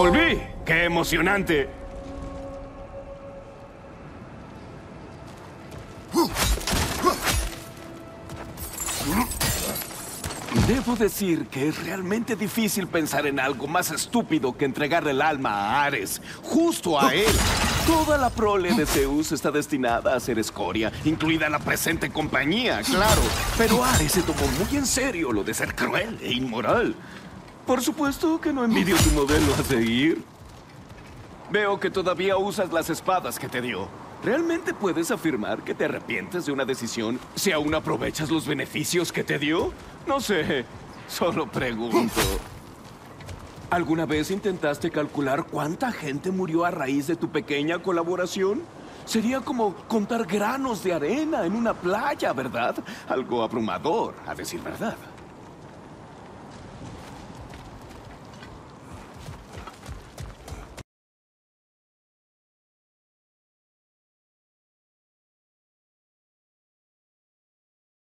¡Volví! ¡Qué emocionante! Debo decir que es realmente difícil pensar en algo más estúpido que entregarle el alma a Ares, justo a él. Toda la prole de Zeus está destinada a ser escoria, incluida la presente compañía, claro. Pero Ares se tomó muy en serio lo de ser cruel e inmoral. Por supuesto que no envidio tu modelo a seguir. Veo que todavía usas las espadas que te dio. ¿Realmente puedes afirmar que te arrepientes de una decisión si aún aprovechas los beneficios que te dio? No sé, solo pregunto. ¿Alguna vez intentaste calcular cuánta gente murió a raíz de tu pequeña colaboración? Sería como contar granos de arena en una playa, ¿verdad? Algo abrumador, a decir verdad.